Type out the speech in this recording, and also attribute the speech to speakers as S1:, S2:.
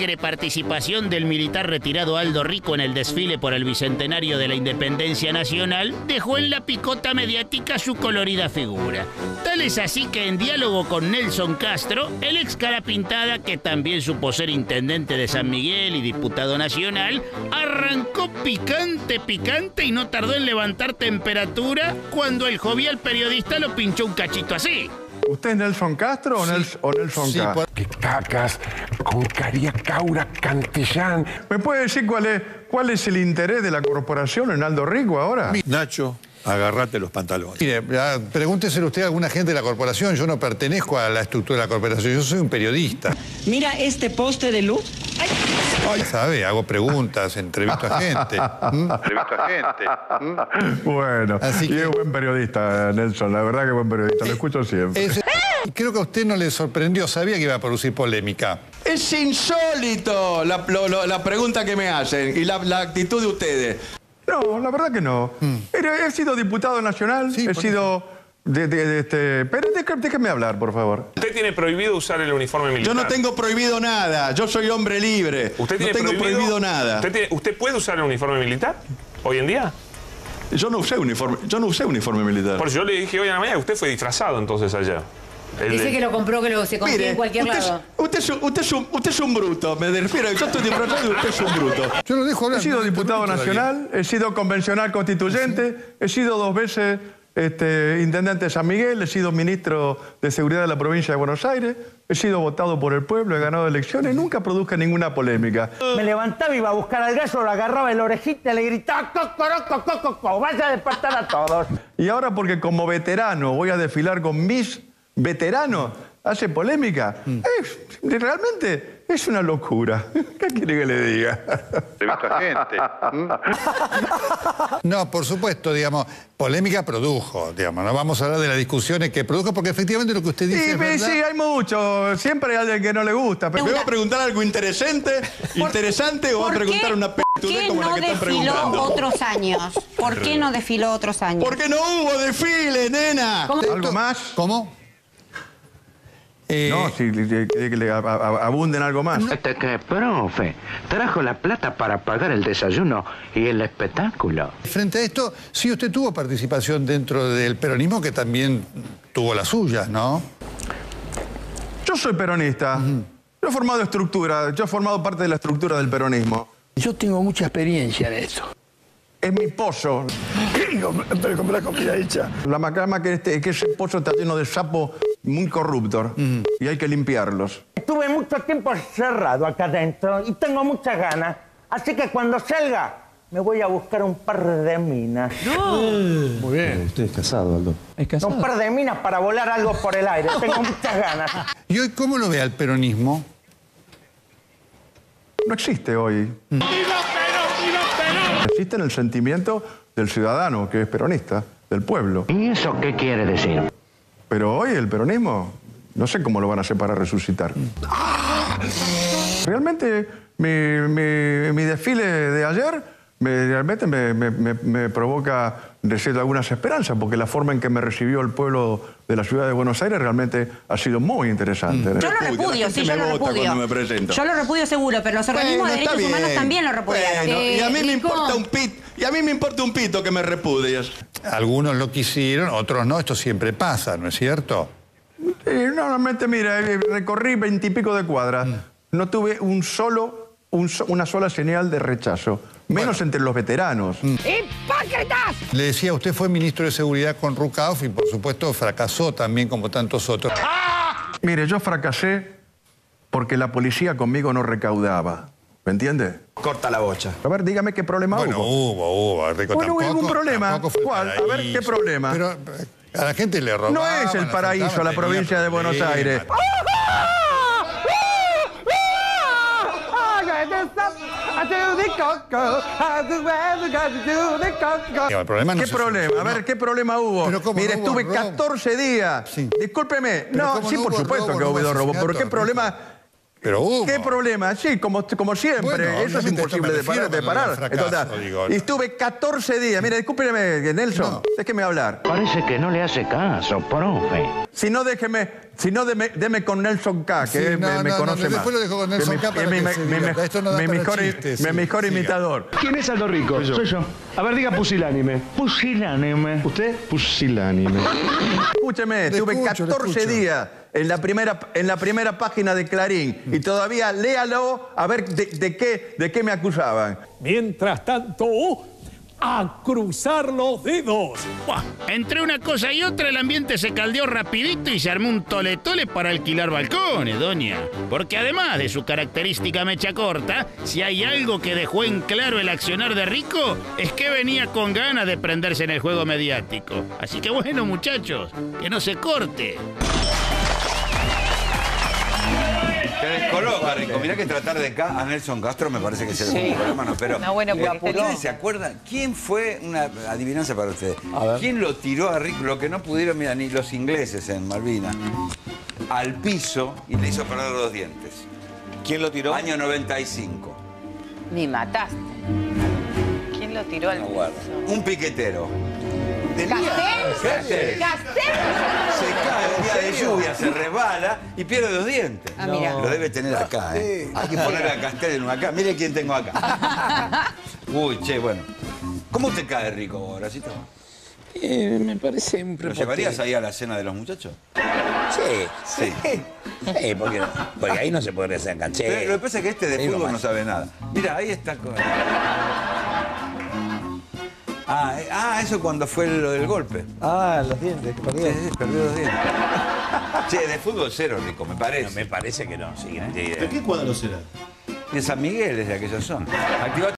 S1: alegre participación del militar retirado Aldo Rico en el desfile por el bicentenario de la Independencia Nacional dejó en la picota mediática su colorida figura. Tal es así que en diálogo con Nelson Castro, el ex cara pintada, que también supo ser intendente de San Miguel y diputado nacional, arrancó picante y no tardó en levantar temperatura cuando el jovial periodista lo pinchó un cachito así.
S2: ¿Usted es Nelson Castro o Nelson
S3: Sí,
S2: K?
S3: ¿Qué cacas? Con Caria Caura Cantillán.
S2: ¿Me puede decir cuál es el interés de la corporación en Aldo Rico ahora?
S4: Nacho, agarrate los pantalones.
S5: Mire, pregúnteselo usted a alguna gente de la corporación. Yo no pertenezco a la estructura de la corporación, yo soy un periodista.
S6: Mira este poste de luz. ¡Ay!
S5: ¿Sabe? Hago preguntas, entrevisto a gente.
S2: Bueno,
S5: Así que...
S2: y es buen periodista, Nelson, la verdad que es buen periodista, lo escucho siempre.
S5: Creo que a usted no le sorprendió, sabía que iba a producir polémica.
S7: Es insólito la pregunta que me hacen y la actitud de ustedes.
S2: No, la verdad que no. He sido diputado nacional,
S5: Sí,
S2: he sido... Pero déjeme hablar, por favor.
S8: Usted tiene prohibido usar el uniforme militar.
S7: Yo no tengo prohibido nada, yo soy hombre libre.
S8: ¿Usted tiene
S7: no tengo prohibido nada.
S8: ¿Usted puede usar el uniforme militar hoy en día?
S7: Yo no usé uniforme militar.
S8: Por eso yo le dije hoy en la mañana que usted fue disfrazado entonces allá.
S9: Dice que lo compró, que se consigue en cualquier lado.
S7: Usted es un bruto, me refiero. Yo estoy disfrazado y usted es un bruto.
S5: Yo lo dejo hablar.
S2: He sido diputado nacional, he sido convencional constituyente, he sido 2 veces intendente de San Miguel, he sido ministro de Seguridad de la provincia de Buenos Aires, he sido votado por el pueblo, he ganado elecciones, nunca produzca ninguna polémica.
S10: Me levantaba, iba a buscar al gallo, lo agarraba en la orejita, le gritaba ¡Cocoroco! ¡Vaya a despertar a todos!
S2: Y ahora porque como veterano voy a desfilar con mis veteranos, hace polémica. Realmente es una locura. ¿Qué quiere que le diga?
S5: No, por supuesto, digamos, polémica produjo, digamos, no vamos a hablar de las discusiones que produjo, porque efectivamente lo que usted dice es verdad.
S2: Sí, hay mucho, siempre hay alguien que no le gusta.
S7: ¿Me va a preguntar algo interesante o va a preguntar una pelotudez como la que están preguntando?
S9: Otros años? ¿Por qué no desfiló otros años?
S7: Porque no hubo desfile, nena.
S2: ¿Algo más?
S5: ¿Cómo?
S2: No, si que le abunden algo más.
S11: Que, profe, trajo la plata para pagar el desayuno y el espectáculo.
S5: Frente a esto, sí usted tuvo participación dentro del peronismo, que también tuvo las suyas, ¿no?
S2: Yo soy peronista. Yo he formado estructura, yo he formado parte de la estructura del peronismo.
S10: Yo tengo mucha experiencia en eso.
S2: Es mi pozo.
S10: Pero compré comida hecha.
S2: La macama que ese pozo está lleno de sapos muy corruptos y hay que limpiarlos.
S10: Estuve mucho tiempo encerrado acá adentro y tengo muchas ganas. Así que cuando salga, me voy a buscar un par de minas.
S5: Muy bien.
S4: Usted es casado, Aldo.
S10: ¿Es casado? Un par de minas para volar algo por el aire. Tengo muchas ganas.
S5: ¿Y hoy cómo lo ve al peronismo?
S2: No existe hoy. Existe en el sentimiento del ciudadano, que es peronista, del pueblo.
S11: ¿Y eso qué quiere decir?
S2: Pero hoy el peronismo, no sé cómo lo van a hacer para resucitar. Realmente mi desfile de ayer realmente me provoca decir algunas esperanzas, porque la forma en que me recibió el pueblo de la ciudad de Buenos Aires realmente ha sido muy interesante.
S9: Yo lo repudio, sí, yo lo repudio. Yo lo repudio seguro, pero los organismos de derechos humanos también lo repudiaron.
S7: Y a mí me importa un pito. Y a mí me importa un pito que me repudies.
S5: Algunos lo quisieron, otros no. Esto siempre pasa, ¿no es cierto?
S2: Normalmente, mira, recorrí 20 y pico de cuadras. No tuve una sola señal de rechazo. Menos entre los veteranos.
S9: ¡Hipócritas!
S5: Le decía, usted fue ministro de Seguridad con Rucauf y, por supuesto, fracasó también como tantos otros.
S2: Mire, yo fracasé porque la policía conmigo no recaudaba. ¿Me entiende?
S7: Corta la bocha.
S2: A ver, dígame qué problema
S5: Bueno,
S2: hubo.
S5: Rico,
S2: Bueno, hubo
S5: tampoco,
S2: algún problema.
S5: tampoco fue
S2: ¿Cuál? A ver,
S5: paraíso.
S2: ¿qué problema?
S5: Pero a la gente le robaban.
S2: No es el paraíso la provincia de Buenos Aires.
S5: El problema no
S2: ¿Qué problema? A ver, ¿qué problema hubo? Mire, estuve 14 días. Sí. Discúlpeme. No, sí, por supuesto que ha habido robo. ¿Pero qué problema?
S5: Pero hubo.
S2: ¿Qué problema? Sí, como siempre.
S5: Bueno,
S2: eso es imposible de parar.
S5: Fracaso, digo,
S2: y estuve 14 días. Mire, discúlpeme, Nelson. Déjeme hablar.
S11: Parece que no le hace caso, profe.
S2: Si no, déjeme Si no, deme con Nelson K, que
S5: Sí,
S2: me conoce más.
S5: después lo dejo con Nelson K para que se divierta. Esto no da para chistes,
S2: mi
S5: sí.
S2: mejor
S5: Siga.
S2: imitador.
S12: ¿Quién es Aldo Rico? Soy yo. A ver, diga pusilánime.
S10: Pusilánime.
S12: ¿Usted? Pusilánime.
S2: Escúcheme,
S5: Le
S2: tuve
S5: escucho,
S2: 14 días en la primera página de Clarín y todavía léalo a ver de qué me acusaban.
S13: Mientras tanto, a cruzar los dedos.
S1: Buah, entre una cosa y otra el ambiente se caldeó rapidito y se armó un tole-tole para alquilar balcones, doña. Porque además de su característica mecha corta, si hay algo que dejó en claro el accionar de Rico, es que venía con ganas de prenderse en el juego mediático. Así que bueno, muchachos, que no se corte.
S14: Te descoloca, Rico. Mirá que tratar de acá a Nelson Castro me parece que se le puso la mano, pero...
S15: No, bueno,
S14: ¿ustedes se acuerdan? ¿Quién fue, una adivinanza para ustedes, quién lo tiró a Rico, lo que no pudieron, mira, ni los ingleses en Malvinas, al piso y le hizo perder los dientes?
S7: ¿Quién lo tiró?
S14: Año 95.
S15: Me mataste. ¿Quién lo tiró al piso?
S14: Un piquetero.
S15: ¿Castel? ¿Castel?
S14: Se cae el día de lluvia, se resbala y pierde los dientes.
S15: Ah, mira.
S14: Lo debe tener acá, ¿eh? Hay que poner a Castel en una acá. Mire quién tengo acá. Uy, che, bueno. ¿Cómo te cae, Rico, Horacito?
S16: Me parece un
S14: ¿Lo
S16: prepotente.
S14: llevarías ahí a la cena de los muchachos?
S16: Sí. Porque ahí no se podría hacer canchero.
S14: Pero lo que pasa es que este de fútbol no sabe nada. Mira, ahí está. Eso cuando fue lo del golpe.
S10: Los dientes, perdió.
S14: Sí, perdió los dientes. Che, de fútbol cero, Rico, me parece.
S16: No, me parece que no, sí.
S7: ¿De qué cuadro será?
S14: De San Miguel es de aquella zona. Activa